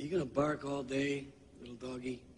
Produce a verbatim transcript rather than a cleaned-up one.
you going to bark all day, little doggy?